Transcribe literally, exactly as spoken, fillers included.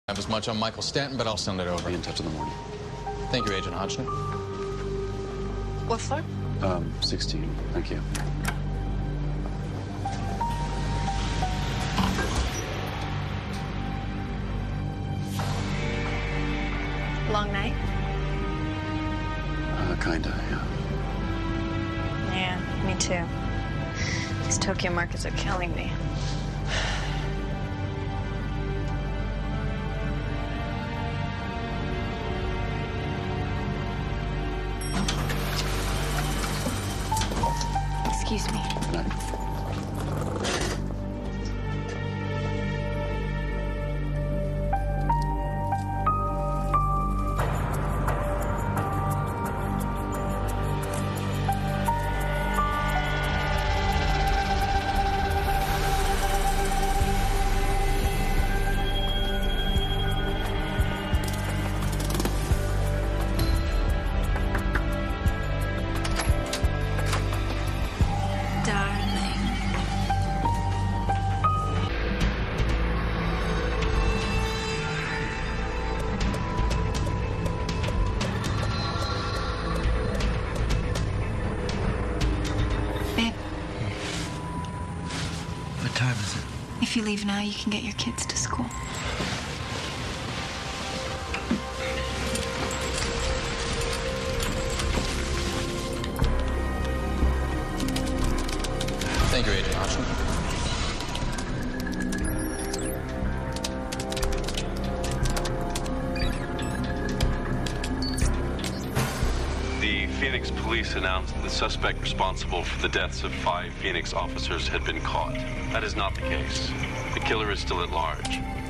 I have as much on Michael Stanton, but I'll send it over. Be in touch in the morning. Thank you, Agent Hodgson. What floor? Um, sixteen. Thank you. Long night? Uh, kinda, yeah. Yeah, me too. These Tokyo markets are killing me. Excuse me. Good night. What time is it? If you leave now, you can get your kids to school. Thank you, Agent Hodgson. The Phoenix police announced that the suspect responsible for the deaths of five Phoenix officers had been caught. That is not the case. The killer is still at large.